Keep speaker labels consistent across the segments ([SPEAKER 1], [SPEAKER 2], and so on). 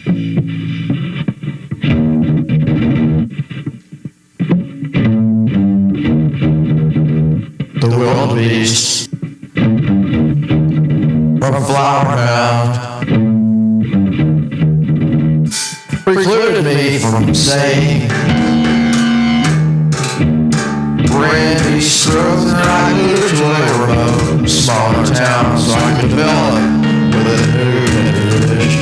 [SPEAKER 1] The wildebeest from Flower Mound precluded me from saying Randy strokes and I moved to a remote, smaller town so I could develop with a new dish.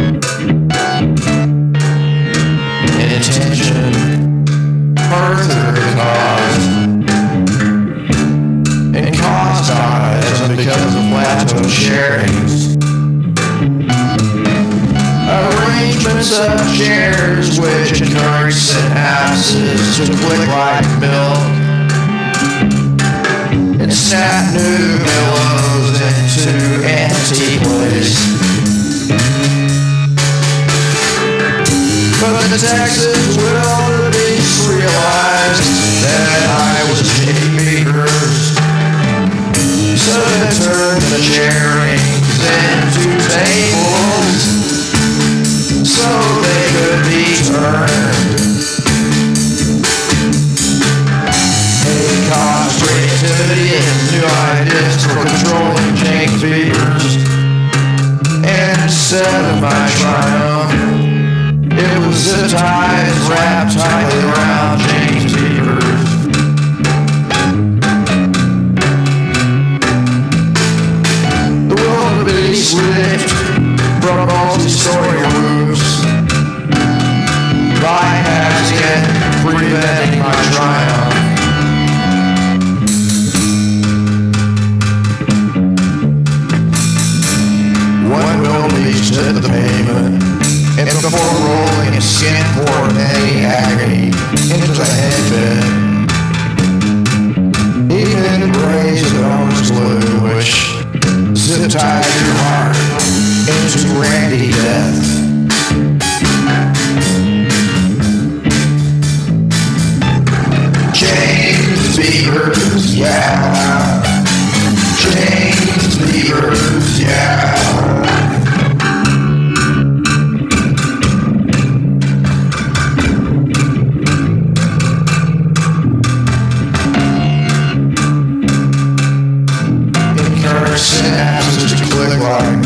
[SPEAKER 1] Intention further caused and caused eyes because of plateau sharings. Arrangements of chairs which encourage synapses to click like milk and snap new pillows into antique place. But the Texas wildebeest realized that I was Jimmy Beavers, so they turned the chairings into tables so they could be turned. It caused creativity and new ideas for controlling James Beavers. And instead of my triumph, it was zip ties wrapped tightly around James Beavers. The wildebeest lived from multi-story roofs, bypassing and preventing my triumph. One wildebeest hit the pavement, and before rolling his skin poured any agony into the headbed, he then raised an orange glue which zip-tied your heart into Randy death. James Beavers, yeah. James Beavers, yeah. Synapses to click like